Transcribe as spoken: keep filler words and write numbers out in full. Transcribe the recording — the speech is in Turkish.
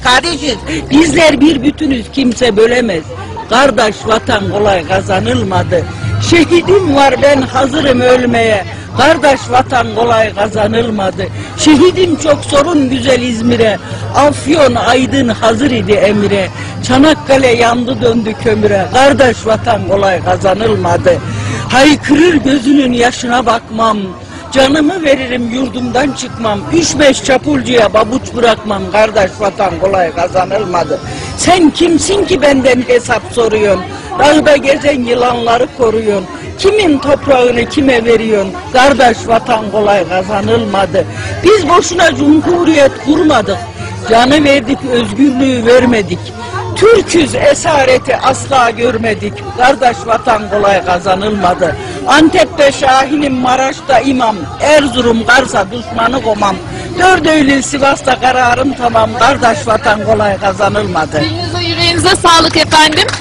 kardeşiz. Bizler bir bütünüz, kimse bölemez. Kardeş vatan kolay kazanılmadı. Şehidim var, ben hazırım ölmeye. Kardeş vatan kolay kazanılmadı. Şehidim çok sorun güzel İzmir'e. Afyon Aydın hazır idi emire. Çanakkale yandı döndü kömüre. Kardeş vatan kolay kazanılmadı. Haykırır gözünün yaşına bakmam. Canımı veririm yurdumdan çıkmam. Üç beş çapulcuya babuç bırakmam. Kardeş vatan kolay kazanılmadı. Sen kimsin ki benden hesap soruyorsun? Dağda gezen yılanları koruyorsun. Kimin toprağını kime veriyorsun? Kardeş vatan kolay kazanılmadı. Biz boşuna cumhuriyet kurmadık. Canı verdik, özgürlüğü vermedik. Türküz esareti asla görmedik. Kardeş vatan kolay kazanılmadı. Antep'te Şahin'im, Maraş'ta imam. Erzurum, Kars'a düşmanı komam. Dört Eylül Sivas'ta kararım tamam. Kardeş vatan kolay kazanılmadı. Dilinize yüreğinize sağlık efendim.